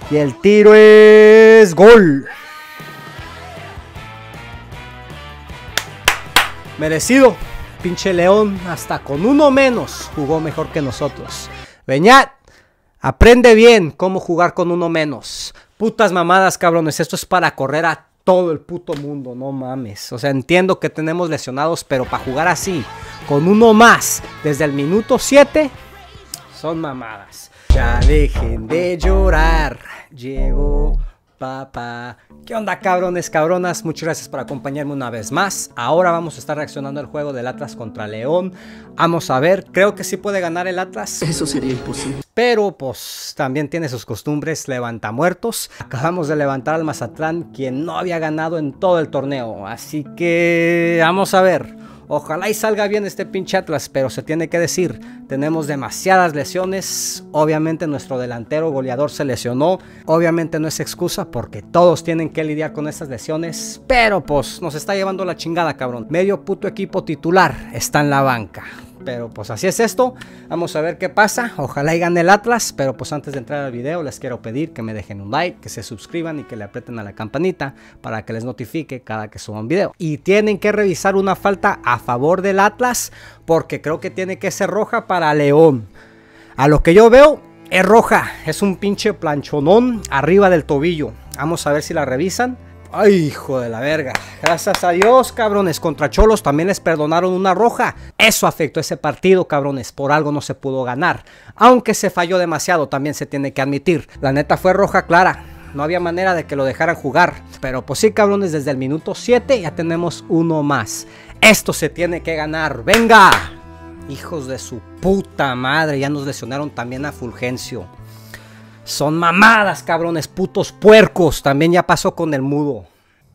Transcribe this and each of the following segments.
Y el tiro es gol. Merecido. Pinche León, hasta con uno menos, jugó mejor que nosotros. Beñat, aprende bien cómo jugar con uno menos. Putas mamadas, cabrones. Esto es para correr a todo el puto mundo, no mames. O sea, entiendo que tenemos lesionados, pero para jugar así, con uno más, desde el minuto 7, son mamadas. Ya dejen de llorar, llegó papá. ¿Qué onda, cabrones, cabronas? Muchas gracias por acompañarme una vez más. Ahora vamos a estar reaccionando al juego del Atlas contra León. Vamos a ver, creo que sí puede ganar el Atlas. Eso sería imposible. Pero pues también tiene sus costumbres levantamuertos. Acabamos de levantar al Mazatlán, quien no había ganado en todo el torneo. Así que vamos a ver. Ojalá y salga bien este pinche Atlas, pero se tiene que decir, tenemos demasiadas lesiones. Obviamente nuestro delantero goleador se lesionó. Obviamente no es excusa porque todos tienen que lidiar con estas lesiones. Pero pues nos está llevando la chingada, cabrón. Medio puto equipo titular está en la banca. Pero pues así es esto, vamos a ver qué pasa, ojalá y gane el Atlas, pero pues antes de entrar al video les quiero pedir que me dejen un like, que se suscriban y que le aprieten a la campanita para que les notifique cada que suba un video. Y tienen que revisar una falta a favor del Atlas porque creo que tiene que ser roja para León. A lo que yo veo es roja, es un pinche planchonón arriba del tobillo, vamos a ver si la revisan. Ay, hijo de la verga. Gracias a Dios, cabrones. Contra Cholos también les perdonaron una roja. Eso afectó ese partido, cabrones. Por algo no se pudo ganar. Aunque se falló demasiado, también se tiene que admitir. La neta fue roja clara. No había manera de que lo dejaran jugar. Pero pues sí, cabrones, desde el minuto 7 ya tenemos uno más. Esto se tiene que ganar. ¡Venga! Hijos de su puta madre. Ya nos lesionaron también a Fulgencio. Son mamadas, cabrones, putos puercos. También ya pasó con el mudo.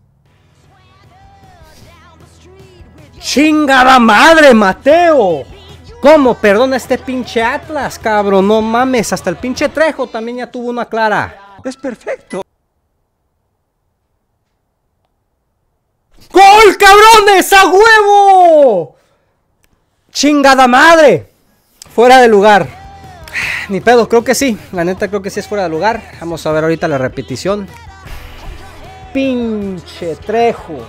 ¡Chingada madre, Mateo! ¿Cómo perdona este pinche Atlas, cabrón? No mames, hasta el pinche Trejo también ya tuvo una clara. Es perfecto. ¡Gol, cabrones! ¡A huevo! ¡Chingada madre! Fuera de lugar. Ni pedo, creo que sí. La neta creo que sí es fuera de lugar. Vamos a ver ahorita la repetición. Pinche Trejo.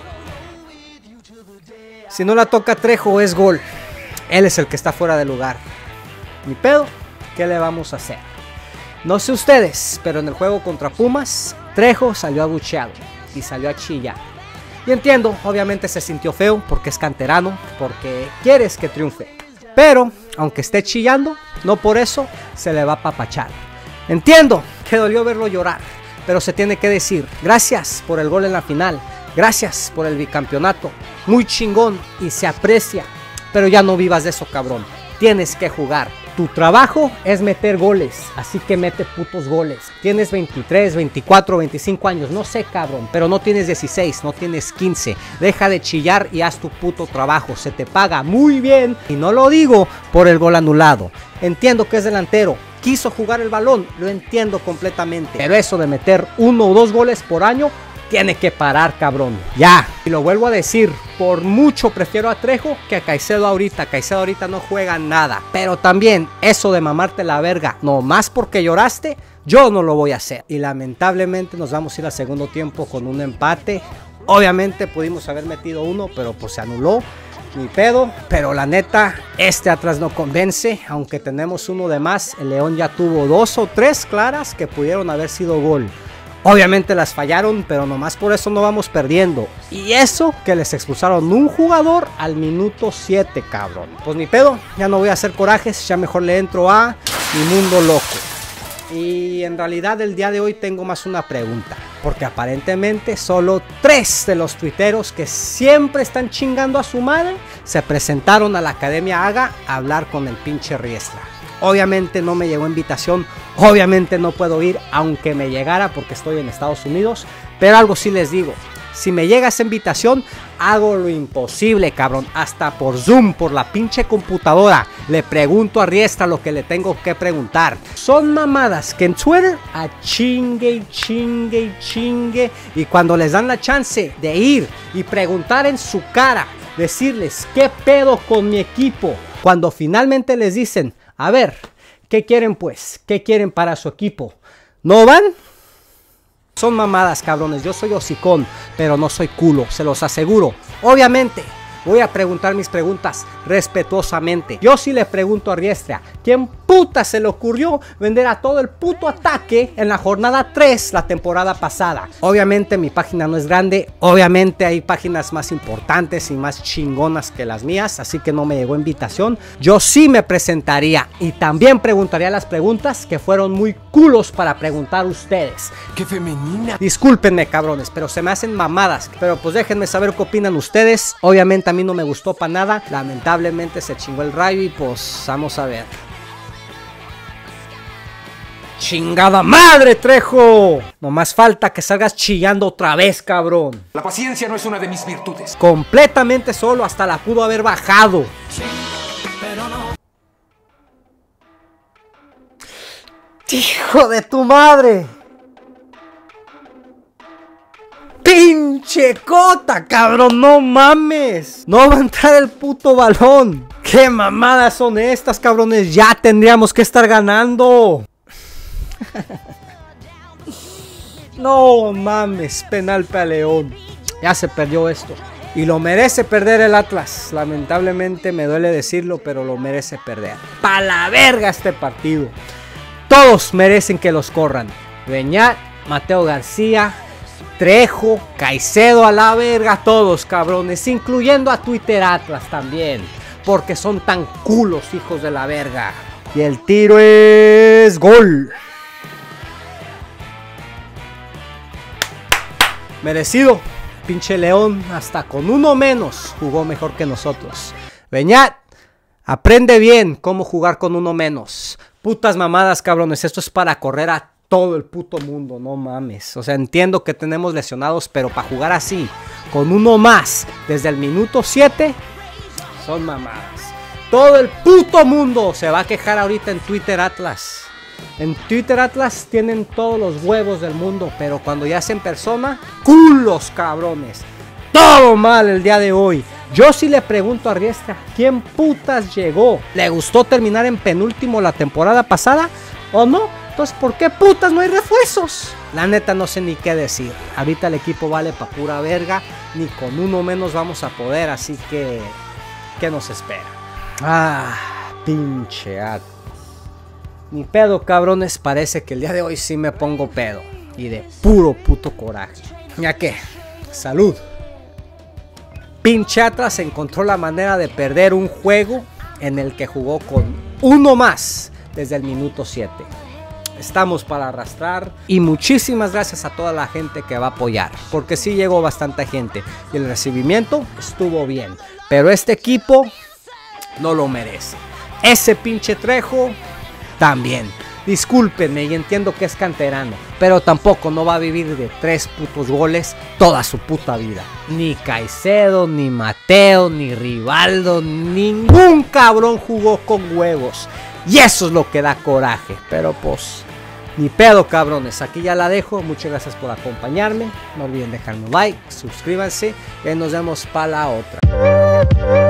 Si no la toca Trejo es gol. Él es el que está fuera de lugar. Ni pedo, ¿qué le vamos a hacer? No sé ustedes, pero en el juego contra Pumas, Trejo salió abucheado y salió a chillar. Y entiendo, obviamente se sintió feo porque es canterano, porque quieres que triunfe. Pero, aunque esté chillando, no por eso se le va a papachar. Entiendo que dolió verlo llorar, pero se tiene que decir, gracias por el gol en la final, gracias por el bicampeonato, muy chingón y se aprecia, pero ya no vivas de eso, cabrón, tienes que jugar. Tu trabajo es meter goles, así que mete putos goles. Tienes 23, 24, 25 años, no sé, cabrón, pero no tienes 16, no tienes 15. Deja de chillar y haz tu puto trabajo, se te paga muy bien. Y no lo digo por el gol anulado. Entiendo que es delantero, quiso jugar el balón, lo entiendo completamente. Pero eso de meter 1 o 2 goles por año, tiene que parar, cabrón. Ya. Y lo vuelvo a decir, por mucho prefiero a Trejo que a Caicedo ahorita. Caicedo ahorita no juega nada. Pero también eso de mamarte la verga, nomás porque lloraste, yo no lo voy a hacer. Y lamentablemente nos vamos a ir al segundo tiempo con un empate. Obviamente pudimos haber metido 1, pero pues se anuló. Ni pedo, pero la neta, este Atlas no convence. Aunque tenemos 1 de más, el León ya tuvo 2 o 3 claras que pudieron haber sido gol. Obviamente las fallaron, pero nomás por eso no vamos perdiendo. Y eso que les expulsaron un jugador al minuto 7, cabrón. Pues ni pedo, ya no voy a hacer corajes, ya mejor le entro a mi mundo loco. Y en realidad el día de hoy tengo más una pregunta. Porque aparentemente solo 3 de los tuiteros que siempre están chingando a su madre se presentaron a la Academia Haga a hablar con el pinche Riestra. Obviamente no me llegó invitación, obviamente no puedo ir aunque me llegara porque estoy en Estados Unidos. Pero algo sí les digo, si me llega esa invitación, hago lo imposible, cabrón. Hasta por Zoom, por la pinche computadora, le pregunto a Riestra lo que le tengo que preguntar. Son mamadas que en Twitter a chingue y chingue y chingue. Y cuando les dan la chance de ir y preguntar en su cara, decirles qué pedo con mi equipo, cuando finalmente les dicen, a ver, ¿qué quieren pues? ¿Qué quieren para su equipo? ¿No van? Son mamadas, cabrones. Yo soy hocicón, pero no soy culo, se los aseguro. Obviamente, voy a preguntar mis preguntas respetuosamente. Yo sí le pregunto a Riestra, ¿quién puta se le ocurrió vender a todo el puto ataque en la jornada 3 la temporada pasada? Obviamente mi página no es grande, obviamente hay páginas más importantes y más chingonas que las mías, así que no me llegó invitación. Yo sí me presentaría y también preguntaría las preguntas que fueron muy culos para preguntar ustedes. ¡Qué femenina! Discúlpenme, cabrones, pero se me hacen mamadas. Pero pues déjenme saber qué opinan ustedes. Obviamente a mí no me gustó para nada. Lamentablemente se chingó el rayo y pues vamos a ver. ¡Chingada madre, Trejo! No más falta que salgas chillando otra vez, cabrón. La paciencia no es una de mis virtudes. Completamente solo, hasta la pudo haber bajado. ¡Hijo de tu madre! ¡Pinche cota, cabrón! ¡No mames! No va a entrar el puto balón. ¿Qué mamadas son estas, cabrones? Ya tendríamos que estar ganando. No mames, penal para León. Ya se perdió esto. Y lo merece perder el Atlas. Lamentablemente me duele decirlo, pero lo merece perder. ¡Pa' la verga este partido! Todos merecen que los corran. Beñat, Mateo García, Trejo, Caicedo a la verga. Todos, cabrones. Incluyendo a Twitter Atlas también. Porque son tan culos, hijos de la verga. Y el tiro es gol. Merecido. Pinche León, hasta con uno menos, jugó mejor que nosotros. Beñat, aprende bien cómo jugar con uno menos. Putas mamadas, cabrones. Esto es para correr a todo el puto mundo. No mames. O sea, entiendo que tenemos lesionados, pero para jugar así, con uno más, desde el minuto 7, son mamadas. Todo el puto mundo se va a quejar ahorita en Twitter Atlas. En Twitter Atlas tienen todos los huevos del mundo, pero cuando ya es en persona, culos, cabrones. Todo mal el día de hoy. Yo sí le pregunto a Riestra, ¿quién putas llegó? ¿Le gustó terminar en penúltimo la temporada pasada o no? Entonces, ¿por qué putas no hay refuerzos? La neta no sé ni qué decir. Ahorita el equipo vale pa' pura verga. Ni con uno menos vamos a poder, así que... ¿qué nos espera? Ah, pinche Atlas. Ni pedo, cabrones, parece que el día de hoy sí me pongo pedo. Y de puro puto coraje. ¿Ya qué? Salud. Pinche Atlas encontró la manera de perder un juego en el que jugó con uno más desde el minuto 7. Estamos para arrastrar. Y muchísimas gracias a toda la gente que va a apoyar. Porque sí llegó bastante gente. Y el recibimiento estuvo bien. Pero este equipo no lo merece. Ese pinche Trejo... también. Discúlpenme y entiendo que es canterano, pero tampoco no va a vivir de 3 putos goles toda su puta vida. Ni Caicedo, ni Mateo, ni Rivaldo, ningún cabrón jugó con huevos. Y eso es lo que da coraje. Pero pues, ni pedo, cabrones. Aquí ya la dejo. Muchas gracias por acompañarme. No olviden dejarme un like, suscríbanse y nos vemos para la otra.